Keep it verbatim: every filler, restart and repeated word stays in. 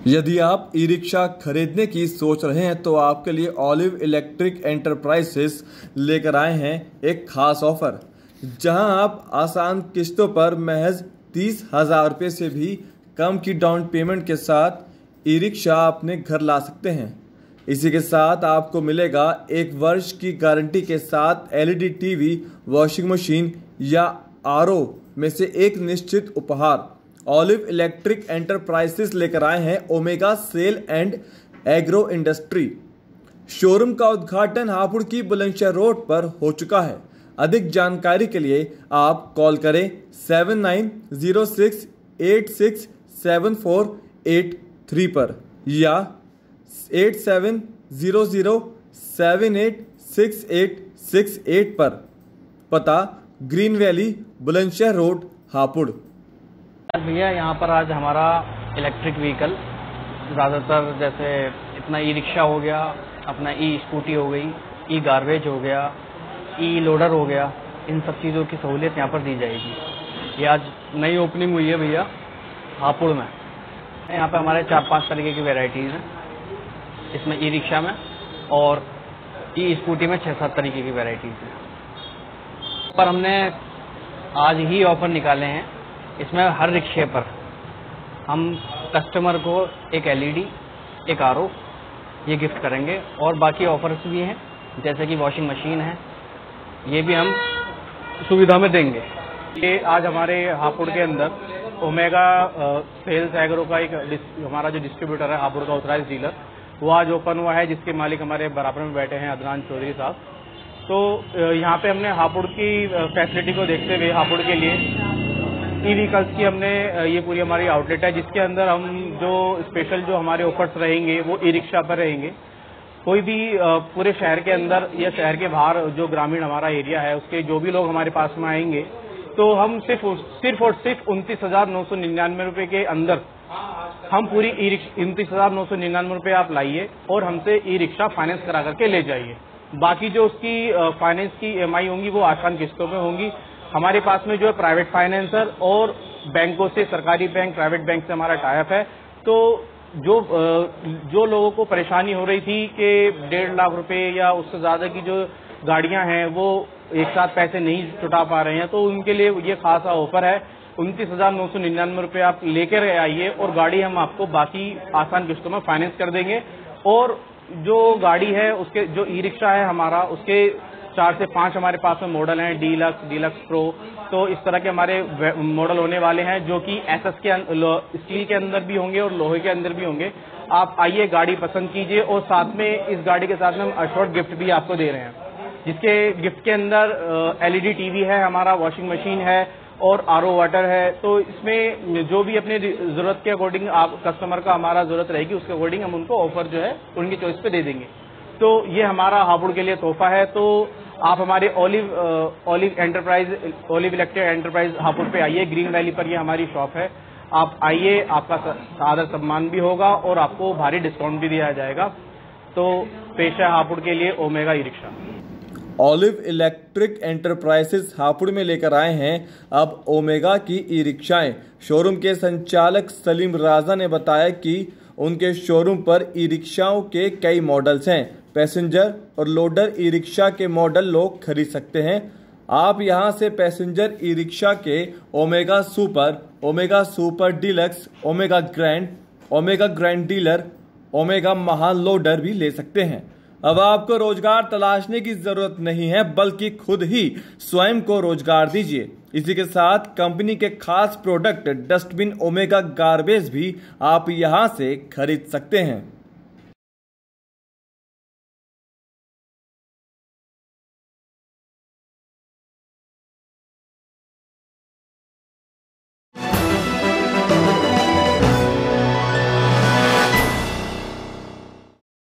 यदि आप e rickshaw खरीदने की सोच रहे हैं तो आपके लिए ऑलिव इलेक्ट्रिक एंटरप्राइजेस लेकर आए हैं एक खास ऑफर, जहां आप आसान किस्तों पर महज तीस हजार रुपये से भी कम की डाउन पेमेंट के साथ ई रिक्शा अपने घर ला सकते हैं। इसी के साथ आपको मिलेगा एक वर्ष की गारंटी के साथ L E D TV, washing machine या आर ओ में से एक निश्चित उपहार। ऑलिव इलेक्ट्रिक एंटरप्राइजेस लेकर आए हैं Omega sale and agro industry. Showroom का उद्घाटन हापुड़ की बुलंदशहर रोड पर हो चुका है। अधिक जानकारी के लिए आप कॉल करें seven nine zero six eight six seven four eight three पर या eight seven zero zero seven eight six eight six eight पर। पता Green Valley, Bulandshahr road, Hapur. भैया यहाँ पर आज हमारा इलेक्ट्रिक व्हीकल ज़्यादातर जैसे इतना ई रिक्शा हो गया, अपना ई स्कूटी हो गई, ई गार्बेज हो गया, ई लोडर हो गया, इन सब चीज़ों की सहूलियत यहाँ पर दी जाएगी। ये आज नई ओपनिंग हुई है भैया हापुड़ में। यहाँ पे हमारे चार पांच तरीके की वैरायटीज़ हैं इसमें ई रिक्शा में, और ई स्कूटी में छः सात तरीके की वैरायटीज़ हैं। पर हमने आज ही ऑफर निकाले हैं। इसमें हर रिक्शे पर हम कस्टमर को एक एल ई डी, एक आर ओ ये गिफ्ट करेंगे, और बाकी ऑफर्स भी हैं जैसे कि वॉशिंग मशीन है, ये भी हम सुविधा में देंगे। ये आज हमारे हापुड़ के अंदर ओमेगा सेल्स एग्रो का एक हमारा जो डिस्ट्रीब्यूटर है हापुड़ का ऑथराइज डीलर, वो आज ओपन हुआ है, जिसके मालिक हमारे बराबर में बैठे हैं अदनान चौधरी साहब। तो यहाँ पे हमने हापुड़ की फैसिलिटी को देखते हुए हापुड़ के लिए ई व्हीकल्स की हमने ये पूरी हमारी आउटलेट है, जिसके अंदर हम जो स्पेशल जो हमारे ऑफर्स रहेंगे वो ई रिक्शा पर रहेंगे। कोई भी पूरे शहर के अंदर या शहर के बाहर जो ग्रामीण हमारा एरिया है उसके जो भी लोग हमारे पास में आएंगे तो हम सिर्फ सिर्फ और सिर्फ उनतीस हजार नौ सौ निन्यानवे रुपये के अंदर हम पूरी ई रिक्शा उनतीस हजार नौ सौ निन्यानवे रुपये आप लाइए और हमसे ई रिक्शा फाइनेंस करा करके ले जाइए। बाकी जो उसकी फाइनेंस की ई एम आई होंगी वो आसान किस्तों में होंगी। हमारे पास में जो है प्राइवेट फाइनेंसर और बैंकों से, सरकारी बैंक, प्राइवेट बैंक से हमारा टाइप है। तो जो जो लोगों को परेशानी हो रही थी कि डेढ़ लाख रुपए या उससे ज्यादा की जो गाड़ियां हैं वो एक साथ पैसे नहीं जुटा पा रहे हैं, तो उनके लिए ये खासा ऑफर है। उनतीस हजार नौ सौ निन्यानवे रुपये आप लेकर आइए और गाड़ी हम आपको बाकी आसान किस्तों में फाइनेंस कर देंगे। और जो गाड़ी है उसके जो ई रिक्शा है हमारा, उसके चार से पांच हमारे पास में मॉडल हैं, डीलक्स, डीलक्स प्रो, तो इस तरह के हमारे मॉडल होने वाले हैं जो कि एस एस के स्टील के अंदर भी होंगे और लोहे के अंदर भी होंगे। आप आइए, गाड़ी पसंद कीजिए, और साथ में इस गाड़ी के साथ में हम अशोर्ड गिफ्ट भी आपको दे रहे हैं, जिसके गिफ्ट के अंदर एल ई डी टीवी है हमारा, वॉशिंग मशीन है और आर ओ वाटर है। तो इसमें जो भी अपने जरूरत के अकॉर्डिंग आप कस्टमर का हमारा जरूरत रहेगी उसके अकॉर्डिंग हम उनको ऑफर जो है उनकी चॉइस पे दे देंगे। तो ये हमारा हापुड़ के लिए तोहफा है। तो आप हमारे Olive Olive enterprise Olive electric enterprise Hapur पे आइए, ग्रीन वैली पर ये हमारी शॉप है। आप आइए, आपका आदर सम्मान भी होगा और आपको भारी डिस्काउंट भी दिया जाएगा। तो पेश है हापुड़ के लिए Omega e rickshaw. Olive electric enterprises Hapur में लेकर आए हैं अब ओमेगा की ई रिक्शाएं। शोरूम के संचालक सलीम राजा ने बताया कि उनके शोरूम पर ई रिक्शाओं के कई मॉडल्स हैं। पैसेंजर और लोडर ई रिक्शा के मॉडल लोग खरीद सकते हैं। आप यहां से पैसेंजर ई रिक्शा के Omega super, Omega super deluxe, Omega grand, Omega grand dealer, Omega Mahan loader भी ले सकते हैं। अब आपको रोजगार तलाशने की जरूरत नहीं है, बल्कि खुद ही स्वयं को रोजगार दीजिए। इसी के साथ कंपनी के खास प्रोडक्ट डस्टबिन ओमेगा गार्बेज भी आप यहां से खरीद सकते हैं।